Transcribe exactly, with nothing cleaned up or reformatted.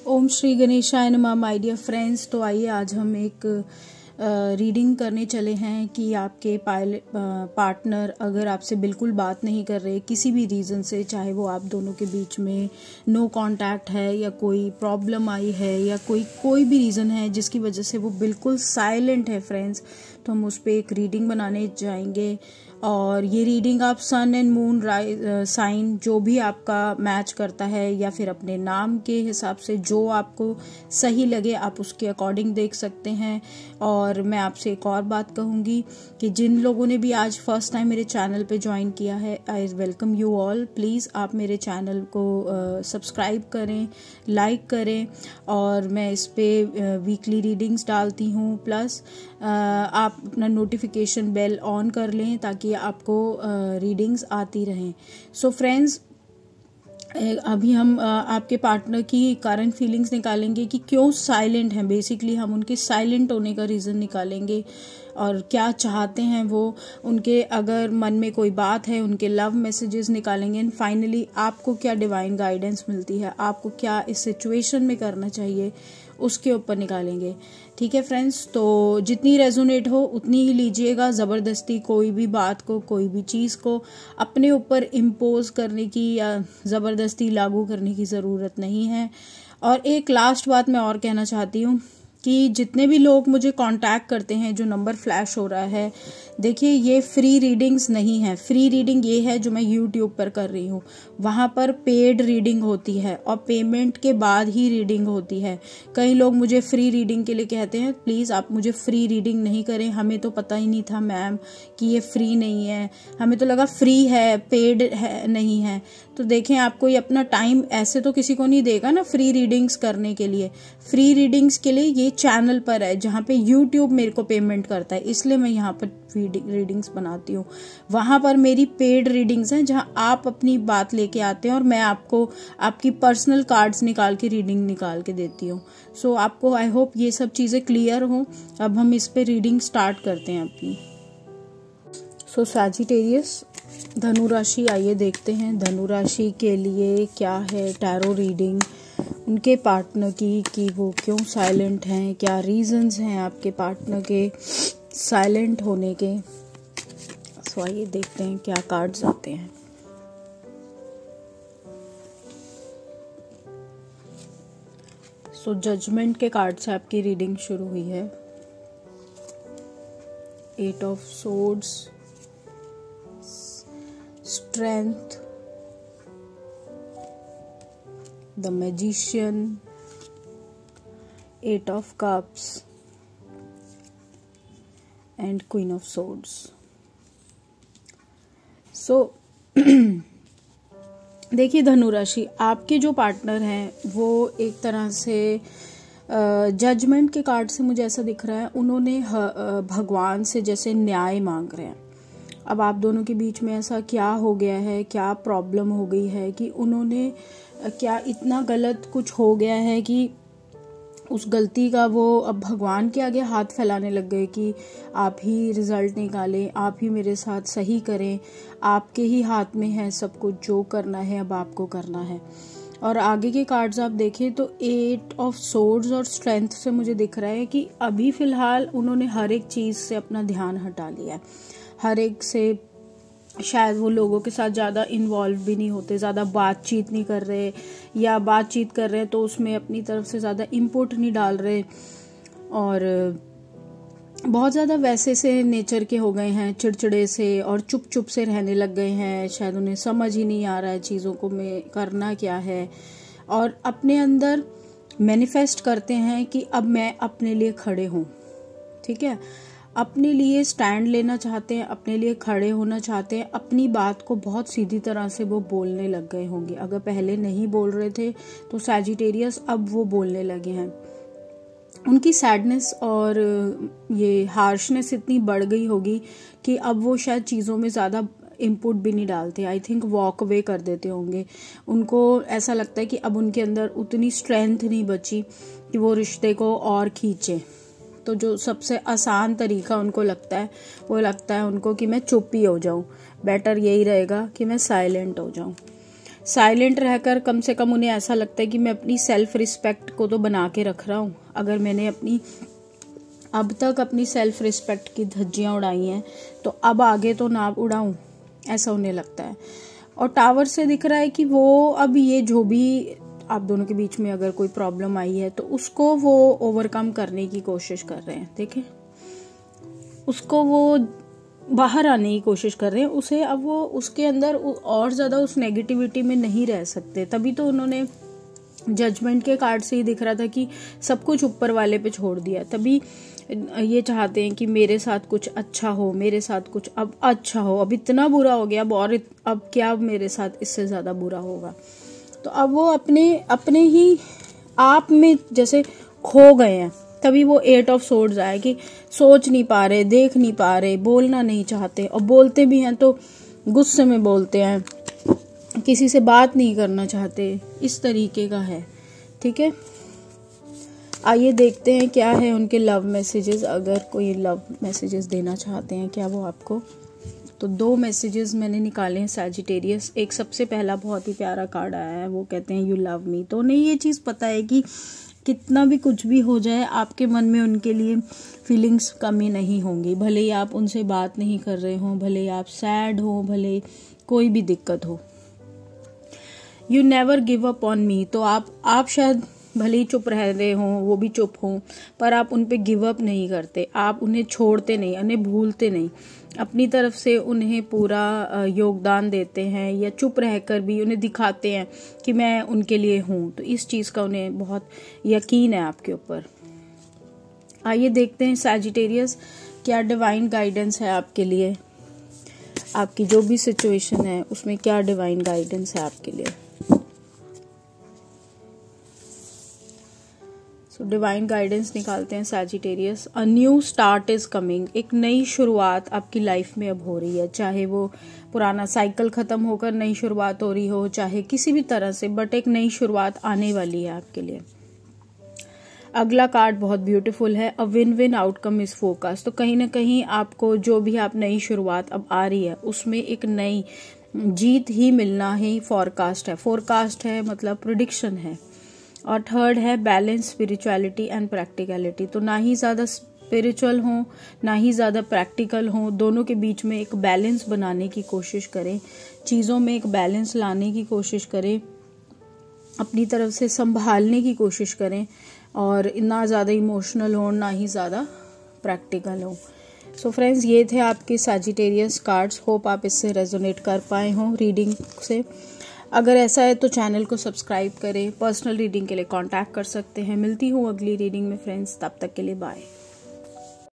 ओम श्री गणेशाय नमः my dear friends. तो आइए आज हम एक रीडिंग करने चले हैं कि आपके पायलट पार्टनर अगर आपसे बिल्कुल बात नहीं कर रहे किसी भी रीज़न से, चाहे वो आप दोनों के बीच में नो कांटेक्ट है या कोई प्रॉब्लम आई है या कोई कोई भी रीज़न है जिसकी वजह से वो बिल्कुल साइलेंट है फ्रेंड्स, तो हम उस पर एक रीडिंग बनाने जाएंगे। और ये रीडिंग आप सन एंड मून साइन जो भी आपका मैच करता है या फिर अपने नाम के हिसाब से जो आपको सही लगे आप उसके अकॉर्डिंग देख सकते हैं। और मैं आपसे एक और बात कहूँगी कि जिन लोगों ने भी आज फर्स्ट टाइम मेरे चैनल पे ज्वाइन किया है, I welcome you all. Please आप मेरे चैनल को सब्सक्राइब करें, लाइक करें। और मैं इस पर वीकली रीडिंग्स डालती हूँ, प्लस आप अपना नोटिफिकेशन बेल ऑन कर लें ताकि आपको रीडिंग्स आती रहें। सो फ्रेंड्स, अभी हम आपके पार्टनर की करंट फीलिंग्स निकालेंगे कि क्यों साइलेंट हैं। बेसिकली हम उनके साइलेंट होने का रीज़न निकालेंगे और क्या चाहते हैं वो, उनके अगर मन में कोई बात है उनके लव मैसेजेस निकालेंगे। एंड फाइनली आपको क्या डिवाइन गाइडेंस मिलती है, आपको क्या इस सिचुएशन में करना चाहिए उसके ऊपर निकालेंगे। ठीक है फ्रेंड्स, तो जितनी रेजोनेट हो उतनी ही लीजिएगा। ज़बरदस्ती कोई भी बात को, कोई भी चीज़ को अपने ऊपर इम्पोज करने की या ज़बरदस्ती लागू करने की ज़रूरत नहीं है। और एक लास्ट बात मैं और कहना चाहती हूँ कि जितने भी लोग मुझे कांटेक्ट करते हैं, जो नंबर फ्लैश हो रहा है, देखिए ये फ्री रीडिंग्स नहीं है। फ्री रीडिंग ये है जो मैं यूट्यूब पर कर रही हूँ, वहाँ पर पेड रीडिंग होती है और पेमेंट के बाद ही रीडिंग होती है। कई लोग मुझे फ्री रीडिंग के लिए कहते हैं प्लीज़ आप मुझे फ्री रीडिंग नहीं करें, हमें तो पता ही नहीं था मैम कि ये फ्री नहीं है, हमें तो लगा फ्री है, पेड है नहीं है। तो देखें, आपको ये अपना टाइम ऐसे तो किसी को नहीं देगा ना फ्री रीडिंग्स करने के लिए। फ्री रीडिंग्स के लिए ये चैनल पर है जहाँ पे यूट्यूब मेरे को पेमेंट करता है, इसलिए मैं यहाँ पर रीडिंग्स बनाती हूँ। वहाँ पर मेरी पेड रीडिंग्स हैं जहाँ आप अपनी बात लेके आते हैं और मैं आपको आपकी पर्सनल कार्ड्स निकाल के रीडिंग निकाल के देती हूँ। सो आपको आई होप ये सब चीज़ें क्लियर हों। अब हम इस पे रीडिंग स्टार्ट करते हैं अपनी। सो सैजिटेरियस, धनु राशि, आइए देखते हैं धनु राशि के लिए क्या है टैरो रीडिंग उनके पार्टनर की, कि वो क्यों साइलेंट हैं, क्या रीजंस हैं आपके पार्टनर के साइलेंट होने के। सो आइए देखते हैं क्या कार्ड्स आते हैं। सो जजमेंट के कार्ड से आपकी रीडिंग शुरू हुई है। Eight of swords, strength, the magician, eight of cups and queen of swords. So देखिए धनु राशि, आपके जो पार्टनर हैं वो एक तरह से जजमेंट uh, के कार्ड से मुझे ऐसा दिख रहा है उन्होंने uh, भगवान से जैसे न्याय मांग रहे हैं। अब आप दोनों के बीच में ऐसा क्या हो गया है, क्या प्रॉब्लम हो गई है कि उन्होंने uh, क्या इतना गलत कुछ हो गया है कि उस गलती का वो अब भगवान के आगे हाथ फैलाने लग गए कि आप ही रिजल्ट निकालें, आप ही मेरे साथ सही करें, आपके ही हाथ में है सब कुछ, जो करना है अब आपको करना है। और आगे के कार्ड्स आप देखें तो एट ऑफ सोर्ड्स और स्ट्रेंथ से मुझे दिख रहा है कि अभी फिलहाल उन्होंने हर एक चीज़ से अपना ध्यान हटा लिया है। हर एक से शायद वो लोगों के साथ ज़्यादा इन्वॉल्व भी नहीं होते, ज़्यादा बातचीत नहीं कर रहे, या बातचीत कर रहे हैं तो उसमें अपनी तरफ से ज़्यादा इनपुट नहीं डाल रहे, और बहुत ज़्यादा वैसे से नेचर के हो गए हैं, चिड़चिड़े से और चुप चुप से रहने लग गए हैं। शायद उन्हें समझ ही नहीं आ रहा है चीज़ों को में करना क्या है, और अपने अंदर मैनिफेस्ट करते हैं कि अब मैं अपने लिए खड़े हूँ। ठीक है, अपने लिए स्टैंड लेना चाहते हैं, अपने लिए खड़े होना चाहते हैं। अपनी बात को बहुत सीधी तरह से वो बोलने लग गए होंगे। अगर पहले नहीं बोल रहे थे तो सैजिटेरियस अब वो बोलने लगे हैं। उनकी सैडनेस और ये हार्शनेस इतनी बढ़ गई होगी कि अब वो शायद चीज़ों में ज़्यादा इनपुट भी नहीं डालते। आई थिंक वॉक अवे कर देते होंगे। उनको ऐसा लगता है कि अब उनके अंदर उतनी स्ट्रेंथ नहीं बची कि वो रिश्ते को और खींचे। तो जो सबसे आसान तरीका उनको लगता है वो लगता है उनको कि मैं चुप ही हो जाऊं, बेटर यही रहेगा कि मैं साइलेंट हो जाऊं। साइलेंट रहकर कम से कम उन्हें ऐसा लगता है कि मैं अपनी सेल्फ रिस्पेक्ट को तो बना के रख रहा हूँ। अगर मैंने अपनी अब तक अपनी सेल्फ रिस्पेक्ट की धज्जियाँ उड़ाई हैं तो अब आगे तो ना उड़ाऊं, ऐसा उन्हें लगता है। और टावर से दिख रहा है कि वो अब ये जो भी आप दोनों के बीच में अगर कोई प्रॉब्लम आई है तो उसको वो ओवरकम करने की कोशिश कर रहे हैं। देखिए, उसको वो बाहर आने की कोशिश कर रहे हैं। उसे अब वो उसके अंदर और ज़्यादा उस नेगेटिविटी में नहीं रह सकते। तभी तो उन्होंने जजमेंट के कार्ड से ही दिख रहा था कि सब कुछ ऊपर वाले पे छोड़ दिया। तभी ये चाहते हैं कि मेरे साथ कुछ अच्छा हो, मेरे साथ कुछ अब अच्छा हो। अब इतना बुरा हो गया अब, और अब क्या मेरे साथ इससे ज़्यादा बुरा होगा। तो अब वो अपने अपने ही आप में जैसे खो गए हैं। तभी वो एट ऑफ सोर्ड्स आए कि सोच नहीं पा रहे, देख नहीं पा रहे, बोलना नहीं चाहते, और बोलते भी हैं तो गुस्से में बोलते हैं, किसी से बात नहीं करना चाहते, इस तरीके का है। ठीक है, आइए देखते हैं क्या है उनके लव मैसेजेस। अगर कोई लव मैसेजेस देना चाहते हैं क्या वो आपको, तो दो मैसेजेस मैंने निकाले हैं सैजिटेरियस। एक सबसे पहला बहुत ही प्यारा कार्ड आया है, वो कहते हैं यू लव मी। तो उन्हें ये चीज़ पता है कि कितना भी कुछ भी हो जाए आपके मन में उनके लिए फीलिंग्स कमी नहीं होंगी। भले ही आप उनसे बात नहीं कर रहे हो, भले ही आप सैड हो, भले कोई भी दिक्कत हो। You never give up on me. तो आप आप शायद भले ही चुप रह रहे हों, वो भी चुप हों, पर आप उन पे गिव अप नहीं करते, आप उन्हें छोड़ते नहीं, उन्हें भूलते नहीं, अपनी तरफ से उन्हें पूरा योगदान देते हैं, या चुप रहकर भी उन्हें दिखाते हैं कि मैं उनके लिए हूँ। तो इस चीज़ का उन्हें बहुत यकीन है आपके ऊपर। आइए देखते हैं सैजिटेरियस क्या डिवाइन गाइडेंस है आपके लिए, आपकी जो भी सिचुएशन है उसमें क्या डिवाइन गाइडेंस है आपके लिए। सो डिवाइन गाइडेंस निकालते हैं Sagittarius. A new start is coming. एक नई शुरुआत आपकी लाइफ में अब हो रही है, चाहे वो पुराना साइकिल खत्म होकर नई शुरुआत हो रही हो, चाहे किसी भी तरह से, बट एक नई शुरुआत आने वाली है आपके लिए। अगला कार्ड बहुत ब्यूटीफुल है, a win win outcome is focus. तो कहीं ना कहीं आपको जो भी आप नई शुरुआत अब आ रही है उसमें एक नई जीत ही मिलना ही फोरकास्ट है। फोरकास्ट है मतलब प्रेडिक्शन है। और थर्ड है बैलेंस, स्पिरिचुअलिटी एंड प्रैक्टिकलिटी। तो ना ही ज़्यादा स्पिरिचुअल हो ना ही ज़्यादा प्रैक्टिकल हो, दोनों के बीच में एक बैलेंस बनाने की कोशिश करें, चीज़ों में एक बैलेंस लाने की कोशिश करें, अपनी तरफ से संभालने की कोशिश करें, और ना ज़्यादा इमोशनल हो ना ही ज़्यादा प्रैक्टिकल हो। सो फ्रेंड्स, ये थे आपके सैजिटेरियस कार्ड्स। होप आप इससे रेजोनेट कर पाए हों रीडिंग से। अगर ऐसा है तो चैनल को सब्सक्राइब करें। पर्सनल रीडिंग के लिए कांटेक्ट कर सकते हैं। मिलती हूँ अगली रीडिंग में फ्रेंड्स, तब तक के लिए बाय।